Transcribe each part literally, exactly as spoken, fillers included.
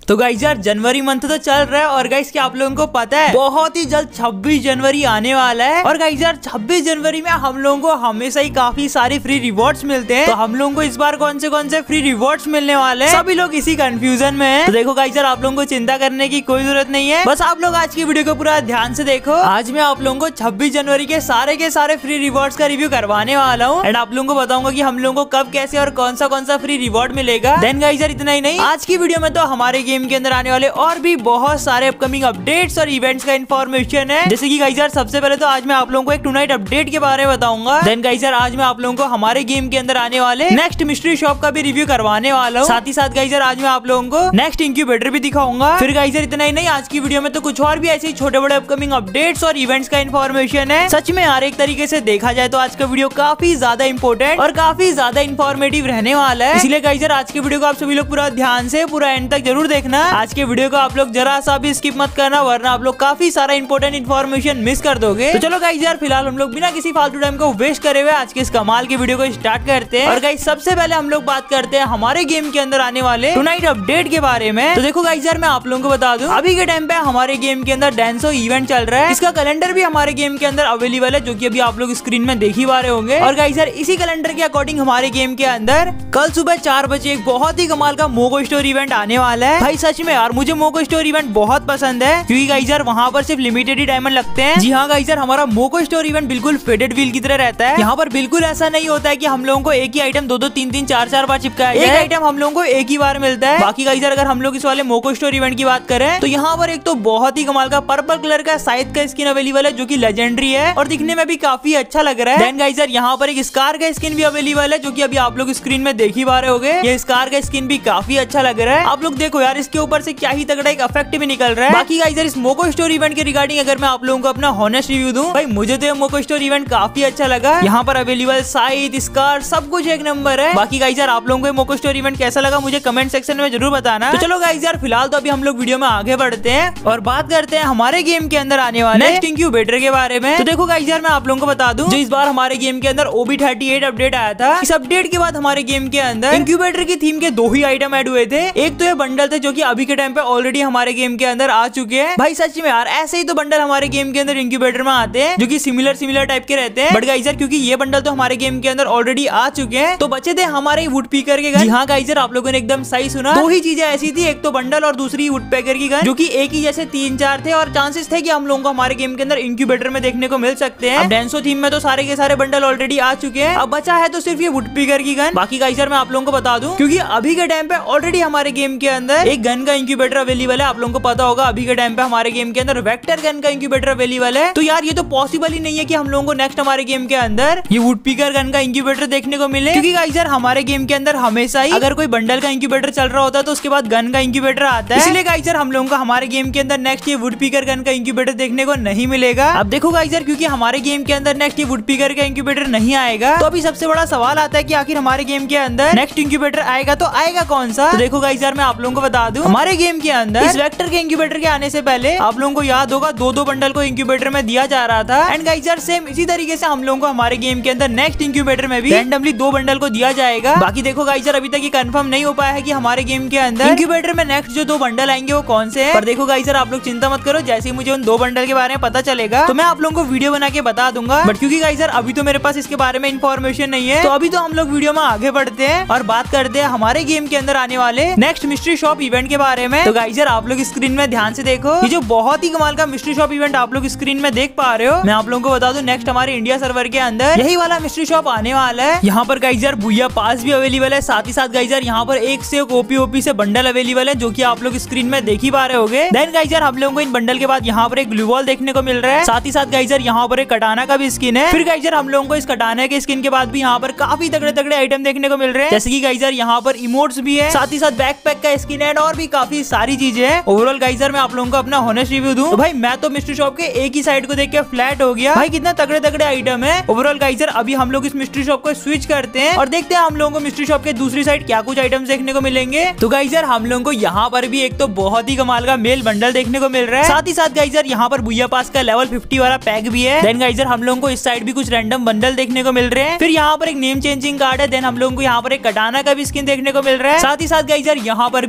तो गाइस यार जनवरी मंथ तो चल रहा है और गाइस क्या आप लोगों को पता है बहुत ही जल्द छब्बीस जनवरी आने वाला है। और गाइस यार छब्बीस जनवरी में हम लोगों को हमेशा ही काफी सारे फ्री रिवॉर्ड्स मिलते हैं। तो हम लोगों को इस बार कौन से कौन से फ्री रिवॉर्ड्स मिलने वाले हैं, सभी लोग इसी कंफ्यूजन में हैं। तो देखो गाइस यार आप लोगों को चिंता करने की कोई जरूरत नहीं है, बस आप लोग आज की वीडियो को पूरा ध्यान से देखो। आज मैं आप लोगों को छब्बीस जनवरी के सारे के सारे फ्री रिवॉर्ड्स का रिव्यू करवाने वाला हूँ एंड आप लोगों को बताऊंगा कि हम लोगों को कब कैसे और कौन सा कौन सा फ्री रिवॉर्ड मिलेगा। देन गाइस यार इतना ही नहीं, आज की वीडियो में तो हमारे गेम के अंदर आने वाले और भी बहुत सारे अपकमिंग अपडेट्स और इवेंट्स का इन्फॉर्मेशन है। जैसे कि गाइस यार सबसे पहले तो आज मैं आप लोगों को एक टू नाइट अपडेट के बारे में बताऊंगा। देन गाइस यार आज मैं आप लोगों को हमारे गेम के अंदर आने वाले नेक्स्ट मिस्ट्री शॉप का भी रिव्यू करवाने वाला हूँ। साथ ही साथ गाइस यार आज मैं आप लोगों को नेक्स्ट इंक्यूबेटर भी दिखाऊंगा। फिर गाइस यार इतना ही नहीं, आज की वीडियो में तो कुछ और भी ऐसे छोटे बड़े अपकमिंग अपडेट्स और इवेंट्स का इन्फॉर्मेशन है। सच में यार एक तरीके से देखा जाए तो आज का वीडियो काफी ज्यादा इंपॉर्टेंट और काफी ज्यादा इन्फॉर्मेटिव रहने वाला है। इसलिए गाइस यार आज की वीडियो को आप सभी लोग पूरा ध्यान से पूरा एंड तक जरूर देखना। आज के वीडियो को आप लोग जरा सा भी स्किप मत करना वरना आप लोग काफी सारा इंपॉर्टेंट इन्फॉर्मेशन मिस कर दोगे। तो चलो गाइस यार फिलहाल हम लोग बिना किसी फालतू टाइम को वेस्ट करे हुए आज के इस कमाल की वीडियो को स्टार्ट करते हैं। और गाइस सबसे पहले हम लोग बात करते हैं हमारे गेम के अंदर आने वाले टू नाइट अपडेट के बारे में। तो देखो गाइस यार मैं आप लोगों को बता दूं, अभी के टाइम पे हमारे गेम के अंदर डेंसो इवेंट चल रहा है। इसका कैलेंडर भी हमारे गेम के अंदर अवेलेबल है जो कि अभी आप लोग स्क्रीन में देख ही पा रहे होंगे। और गाइस यार इसी कैलेंडर के अकॉर्डिंग हमारे गेम के अंदर कल सुबह चार बजे एक बहुत ही कमाल का मोगो स्टोर इवेंट आने वाला है। भाई सच में यार मुझे मोगो स्टोर इवेंट बहुत पसंद है क्योंकि गाइस यार वहाँ पर सिर्फ लिमिटेड ही डायमंड लगते हैं। जी हाँ गाइस यार हमारा मोगो स्टोर इवेंट बिल्कुल फेडेड व्हील की तरह रहता है। यहाँ पर बिल्कुल ऐसा नहीं होता है कि हम लोगों को एक ही आइटम दो दो तीन तीन चार चार बार चिपकाया है। एक आइटम हम लोगों को एक ही बार मिलता है। बाकी गाइस यार अगर हम लोग इस वाले मोगो स्टोर इवेंट की बात करें तो यहाँ पर एक तो बहुत ही कमाल का पर्पल कलर का साइज का स्किन अवेलेबल है जो की लेजेंडरी है और दिखने में भी काफी अच्छा लग रहा है। देन गाइस यार यहाँ पर एक स्कार का स्किन भी अवेलेबल है जो की अभी आप लोग स्क्रीन में देख ही पा रहे होंगे। ये स्कार का स्किन भी काफी अच्छा लग रहा है। आप लोग देखो यार इसके ऊपर से क्या ही तगड़ा एक इफेक्ट भी निकल रहा है। बाकी गाइस यार इस मोगो स्टोर इवेंट के रिगार्डिंग अगर मैं आप लोगों को अपना हॉनेस्ट रिव्यू दूं, भाई मुझे तो ये मोगो स्टोर इवेंट काफी अच्छा लगा। यहाँ पर अवेलेबल साइज स्कार सब कुछ एक नंबर है। बाकी गाइस यार आप लोगों को मोगो स्टोर इवेंट कैसा लगा मुझे कमेंट सेक्शन में जरूर बताना। तो चलो गाइस यार फिलहाल तो अभी हम लोग वीडियो में आगे बढ़ते हैं और बात करते हैं हमारे गेम के अंदर आने वाले नेक्स्ट इंक्यूबेटर के बारे में। तो देखो गाइस यार मैं आप लोगों को बता दूं, जो इस बार हमारे गेम के अंदर O B thirty eight update आया था, इस अपडेट के बाद हमारे गेम के अंदर इंक्यूबेटर की थीम के दो ही आइटम ऐड हुए थे। एक तो ये बंडल थे जो कि अभी के टाइम पे ऑलरेडी हमारे गेम के अंदर आ चुके हैं। भाई सच में यार ऐसे ही तो बंडल हमारे गेम के अंदर इंक्यूबेटर में आते हैं जो कि सिमिलर सिमिलर टाइप के रहते हैं। बट गाइस यार क्योंकि ये बंडल तो हमारे गेम के अंदर ऑलरेडी आ चुके हैं तो बचे थे हमारे वुड पीकर के गन। जी हाँ गाइस यार आप लोगों ने एकदम सही सुना, दो ही चीजें ऐसी थी, एक तो बंडल और दूसरी वुड पैकर की गन जो कि एक ही जैसे तीन चार थे और चांसेस थे कि हम लोगों को हमारे गेम के अंदर इंक्यूबेटर में देखने को मिल सकते हैं। अब डेंसो थीम में तो सारे के सारे बंडल ऑलरेडी आ चुके हैं, अब बचा है तो सिर्फ ये वुड पीकर की गन। बाकी गाइस यार मैं आप लोगों को बता दूं क्योंकि अभी के टाइम पे ऑलरेडी हमारे गेम के अंदर एक गन का इंक्यूबेटर अवेलेबल है। आप लोगों को पता होगा अभी के टाइम पे हमारे गेम के अंदर वेक्टर गन का इंक्यूबेटर अवेलेबल है। तो यार ये तो पॉसिबल ही नहीं है कि हम लोगों को नेक्स्ट हमारे गेम के अंदर ये वुड पीकर गन का इंक्यूबेटर देखने को मिले क्योंकि गाइस यार हमारे गेम के अंदर हमेशा ही अगर कोई बंडल का इंक्यूबेटर चल रहा होता है तो उसके बाद गन का इंक्यूबेटर आता है। इसलिए गाइस यार हम लोगों को हमारे गेम के अंदर नेक्स्ट ये वुड पीकर गन का इंक्यूबेटर देखने को नहीं मिलेगा। अब देखो गाइस यार क्योंकि हमारे गेम के अंदर नेक्स्ट ये वुड पीकर का इंक्यूबेटर नहीं आएगा तो अभी सबसे बड़ा सवाल आता है कि आखिर हमारे गेम के अंदर नेक्स्ट इंक्यूबेटर आएगा तो आएगा कौन सा। तो देखो गाइस यार मैं आप लोगों को बता दूं, हमारे गेम के अंदर इस वेक्टर के इंक्यूबेटर के आने से पहले आप लोगों को याद होगा दो दो बंडल को इंक्यूबेटर में दिया जा रहा था। एंड गाइस यार सेम इसी तरीके से हम लोगों को हमारे गेम के अंदर नेक्स्ट इंक्यूबेटर में भी रैंडमली दो बंडल को दिया जाएगा। बाकी देखो गाइस यार अभी तक ये कंफर्म नहीं हो पाया है कि हमारे गेम के अंदर इंक्यूबेटर में नेक्स्ट जो दो बंडल आएंगे वो कौन से हैं। पर देखो गाइस यार आप लोग चिंता मत करो, जैसे ही मुझे उन दो बंडल के बारे में पता चलेगा तो मैं आप लोगों को वीडियो बना के बता दूंगा। बट क्योंकि गाइस यार अभी तो मेरे पास इसके बारे में इन्फॉर्मेशन नहीं है तो अभी तो हम लोग वीडियो में आगे बढ़ते हैं और बात करते हैं हमारे गेम के अंदर आने वाले नेक्स्ट मिस्ट्री शॉप इवेंट के बारे में। तो गाइस यार आप लोग स्क्रीन में ध्यान से देखो, ये जो बहुत ही कमाल का मिस्ट्री शॉप इवेंट आप लोग स्क्रीन में देख पा रहे हो, मैं आप लोगों को बता दूं नेक्स्ट हमारे इंडिया सर्वर के अंदर यही वाला मिस्ट्री शॉप आने वाला है। यहाँ पर गाइस यार बुया पास भी अवेलेबल है, साथ ही साथ गाइस यार यहाँ पर एक से एक ओपी ओपी से बंडल अवेलेबल है जो कि आप लोग स्क्रीन में देख ही पा रहे होंगे। देन गाइस यार हम लोगों को इन बंडल के बाद यहाँ पर एक ग्लू वॉल देखने को मिल रहा है, साथ ही साथ गाइस यार यहाँ पर एक कटाना का भी स्किन है। फिर गाइस यार हम लोगों को इस कटाना के स्किन के बाद भी यहाँ पर काफी तगड़े तगड़े आइटम देखने को मिल रहे हैं, जैसे कि गाइस यार यहाँ पर इमोट्स भी है, साथ ही साथ बैकपैक का स्किन है और भी काफी सारी चीजें हैं। ओवरऑल गाइस यार मैं आप लोगों को अपना हॉनेस्ट रिव्यू दूं तो भाई मैं तो मिस्ट्री शॉप के एक ही साइड को देख के फ्लैट हो गया, भाई कितना तगड़े तगड़े आइटम है। ओवरऑल गाइस यार अभी हम लोग इस मिस्ट्री शॉप को स्विच करते हैं और देखते हैं हम लोगों को मिस्ट्री शॉप के दूसरी साइड क्या कुछ आइटम्स देखने को मिलेंगे। तो गाइस यार हम लोगों को यहाँ पर भी एक तो बहुत ही कमाल का मेल बंडल देखने को मिल रहा है, साथ ही साथ गाइस यार यहाँ पर बुया पास का लेवल फिफ्टी वाला पैक भी है। देन गाइस यार हम लोगों को इस साइड भी कुछ रैंडम बंडल देखने को मिल रहे हैं। फिर यहाँ पर एक नेम चेंजिंग कार्ड है, देन हम लोगों को यहाँ पर एक कटाना का भी स्किन देखने को मिल रहा है, साथ ही साथ गाइस यार यहाँ पर भी इमोट्स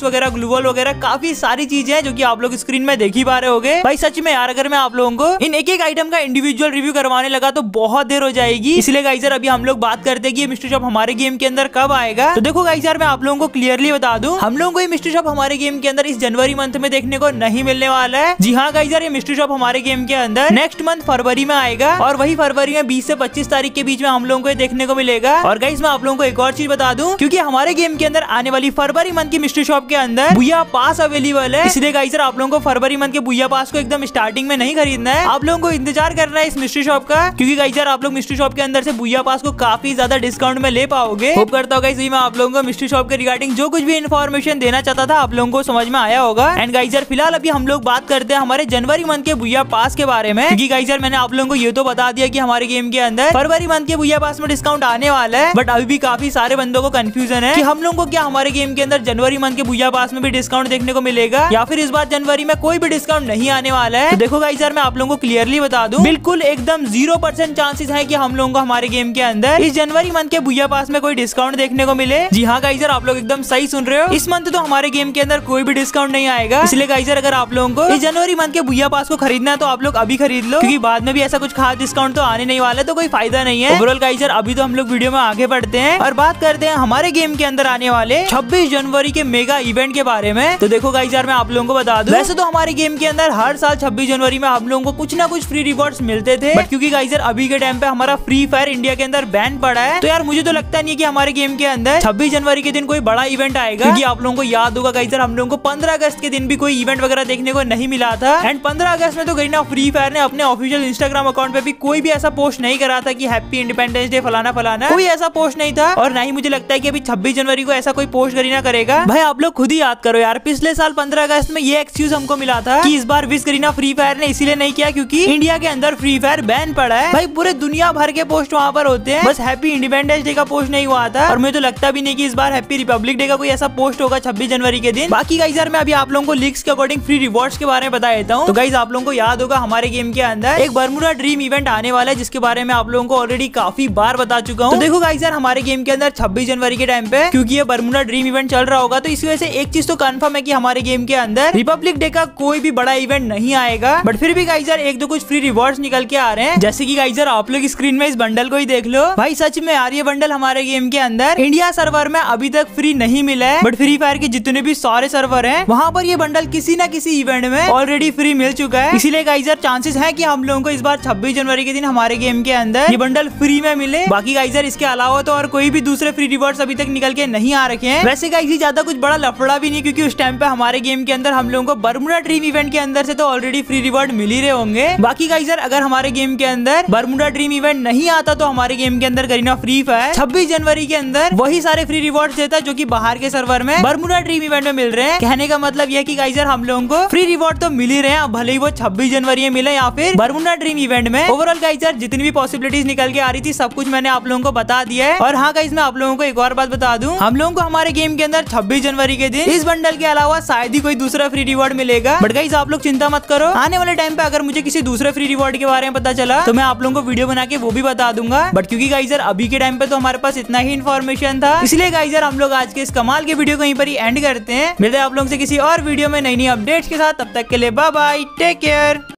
वगैरह, ग्लूवॉल वगैरह, काफी सारी चीजें हैं जो कि आप लोग स्क्रीन में देख ही पा रहे होगे। भाई सच में यार अगर मैं आप लोगों को इन एक एक आइटम का इंडिविजुअल रिव्यू करवाने लगा तो बहुत देर हो जाएगी। इसलिए गाइस यार अभी हम लोग बात करते हैं कि ये मिस्ट्री शॉप हमारे गेम के अंदर कब आएगा। तो देखो गाइस यार मैं आप लोगों को क्लियरली बता दूं, हम लोगों को ये मिस्ट्री शॉप हमारे गेम के अंदर इस जनवरी मंथ में देखने को नहीं मिलने वाला है। जी हाँ गाइस यार ये मिस्ट्री शॉप हमारे गेम के अंदर नेक्स्ट मंथ फरवरी में आएगा और वही फरवरी में बीस से पच्चीस तारीख के बीच में हम लोगों को देखने को मिलेगा। और गाइस मैं आप लोगों को एक और चीज बता दूं, क्योंकि हमारे गेम के अंदर आने वाली फरवरी मंथ की मिस्ट्री शॉप के अंदर बुया पास अवेलेबल है, इसलिए गाइस यार आप लोगों को फरवरी मंथ के बुया पास को एकदम स्टार्टिंग में नहीं खरीदना है, आप लोगों को इंतजार करना है इस मिस्ट्री शॉप का, क्योंकि गाइस यार आप लोग मिस्ट्री शॉप के अंदर से बुया पास को काफी ज्यादा डिस्काउंट में ले पाओगे। होप करता हूँ गाइस मैं आप लोगों को मिस्ट्री शॉप के रिगार्डिंग जो कुछ भी इन्फॉर्मेशन देना चाहता था आप लोगों को समझ में आया होगा। एंड गाइस यार फिलहाल अभी हम लोग बात करते हैं हमारे जनवरी मंथ के बुया पास के बारे में, क्योंकि गाइस यार मैंने आप लोगों को ये तो बता दिया कि हमारे गेम के अंदर फरवरी मंथ के बुया पास में डिस्काउंट आने वाला है, बट अभी भी काफी सारे बंदों को कंफ्यूजन है कि हम लोगों को क्या हमारे गेम के अंदर जनवरी मंथ के बुया पास में भी डिस्काउंट देखने को मिलेगा या फिर इस बार जनवरी में कोई भी डिस्काउंट नहीं आने वाला है। तो देखो गाइस यार मैं आप लोगों को क्लियरली बता दूं, बिल्कुल एकदम जीरो परसेंट चांसेस है कि हम लोगों को हमारे गेम के अंदर इस जनवरी मंथ के बुया पास में कोई डिस्काउंट देखने को मिले। जी हाँ गाइस यार आप लोग एकदम सही सुन रहे हो, इस मंथ तो हमारे गेम के अंदर कोई भी डिस्काउंट नहीं आएगा। इसलिए गाइस यार अगर आप लोगों को इस जनवरी मंथ के बुया पास को खरीदना है तो आप लोग अभी खरीद लो, क्योंकि बाद में भी ऐसा कुछ खास डिस्काउंट तो आने नहीं वाला है, तो कोई फायदा नहीं है। ओवरऑल गाइस यार अभी तो हम लोग वीडियो में आगे बढ़ते हैं और बात करते हैं हमारे गेम के अंदर आने वाले छब्बीस जनवरी के मेगा इवेंट के बारे में। तो देखो गाइस यार मैं आप लोगों को बता दूं, वैसे तो हमारे गेम के अंदर हर साल छब्बीस जनवरी में हम लोगों को कुछ ना कुछ फ्री रिवॉर्ड्स मिलते थे, बट क्योंकि गाइस यार अभी के टाइम पे हमारा फ्री फायर इंडिया के अंदर बैन पड़ा है, तो यार मुझे तो लगता नहीं है कि हमारे गेम के अंदर छब्बीस जनवरी के दिन कोई बड़ा इवेंट आएगा, क्योंकि आप लोगों को याद होगा गाइस यार हम लोगों को पंद्रह अगस्त के दिन भी कोई इवेंट वगैरह देखने को नहीं मिला था। एंड पंद्रह अगस्त में तो गरीना फ्री फायर ने अपने ऑफिशियल इंस्टाग्राम अकाउंट पे भी कोई भी ऐसा पोस्ट नहीं करा था कि हैप्पी इंडिपेंडेंस डे फलाना फलाना, कोई ऐसा पोस्ट नहीं था, और ना ही मुझे लगता है कि अभी छब्बीस जनवरी को ऐसा कोई पोस्ट करीना करेगा। भाई आप लोग खुद ही याद करो यार, पिछले साल पंद्रह अगस्त में ये एक्सक्यूज हमको मिला था कि इस बार विश करीना फ्री फायर ने इसीलिए नहीं किया क्योंकि इंडिया के अंदर फ्री फायर बैन पड़ा है। भाई पूरे दुनिया भर के पोस्ट वहाँ पर होते हैं, बस हैप्पी इंडिपेंडेंस डे का पोस्ट नहीं हुआ था, और मुझे तो लगता भी नहीं कि इस बार हैप्पी रिपब्लिक डे का कोई ऐसा पोस्ट होगा छब्बीस जनवरी के दिन। बाकी गाइस यार मैं अभी आप लोगों को लीक्स के अकॉर्डिंग फ्री रिवॉर्ड्स के बारे में बता देता हूँ। तो गाइस आप लोगों को याद होगा हमारे गेम के अंदर एक बर्मुडा ड्रीम इवेंट आने वाला है, जिसके बारे में आप लोगों को ऑलरेडी काफी बार बता चुका हूँ। तो देखो गाइस यार हमारे गेम के अंदर छब्बीस जनवरी के टाइम पे क्योंकि ये बर्मुडा ड्रीम इवेंट चल रहा होगा, तो इस वजह से एक चीज तो कंफर्म है कि हमारे गेम के अंदर रिपब्लिक डे का कोई भी बड़ा इवेंट नहीं आएगा, बट फिर भी गाइस यार एक दो कुछ फ्री रिवॉर्ड्स निकल के आ रहे हैं, जैसे कि गाइस यार आप लोग स्क्रीन में इस बंडल को ही देख लो। भाई सच में यार ये बंडल हमारे गेम के अंदर इंडिया सर्वर में अभी तक फ्री नहीं मिला है, बट फ्री फायर के जितने भी सारे सर्वर हैं वहाँ पर ये बंडल किसी न किसी इवेंट में ऑलरेडी फ्री मिल चुका है। इसीलिए गाइस यार चांसेस है कि हम लोगों को इस बार छब्बीस जनवरी के दिन हमारे गेम के अंदर ये बंडल फ्री में मिले। बाकी गाइस यार इसके अलावा तो और कोई भी दूसरे फ्री रिवॉर्ड्स अभी तक निकल के नहीं आ रखे हैं। वैसे गाइस ज्यादा कुछ बड़ा लफड़ा भी नहीं, क्योंकि उस टाइम पे हमारे गेम के अंदर हम लोगों को बर्मुडा ड्रीम इवेंट के अंदर से तो ऑलरेडी फ्री रिवॉर्ड मिल ही रहे होंगे। बाकी गाइस यार अगर हमारे गेम के अंदर बर्मुडा ड्रीम इवेंट नहीं आता तो हमारे गेम के अंदर करीना फ्री फायर छब्बीस जनवरी के अंदर वही सारे फ्री रिवॉर्ड्स देता जो कि बाहर के सर्वर में बर्मुडा ड्रीम इवेंट में मिल रहे हैं। कहने का मतलब यह कि गाइस यार हम लोगों को फ्री रिवॉर्ड तो मिल ही रहे हैं, भले ही वो छब्बीस जनवरी में मिले या फिर बर्मुडा ड्रीम इवेंट में। ओवरऑल गाइस यार जितनी भी पॉसिबिलिटीज निकल के आ रही थी सब कुछ मैंने आप लोगों को बता दिया है। और हाँ गाइस मैं आप लोगों को एक और बात बता दूं, हम लोगों को हमारे गेम के अंदर छब्बीस जनवरी के दिन इस बंडल के अलावा शायद ही कोई दूसरा फ्री रिवॉर्ड मिलेगा, बट गाइस आप लोग चिंता मत करो, आने वाले टाइम पे अगर मुझे किसी दूसरे फ्री रिवॉर्ड के बारे में पता चला तो मैं आप लोगों को वीडियो बना के वो भी बता दूंगा। बट क्योंकि गाइस यार अभी के टाइम पे तो हमारे पास इतना ही इन्फॉर्मेशन था, इसलिए गाइस यार हम लोग आज के इस कमाल के वीडियो को यहीं पर ही एंड करते हैं। मिलते हैं आप लोगों से किसी और वीडियो में नई नई अपडेट्स के साथ, तब तक के लिए बाय बाय, टेक केयर।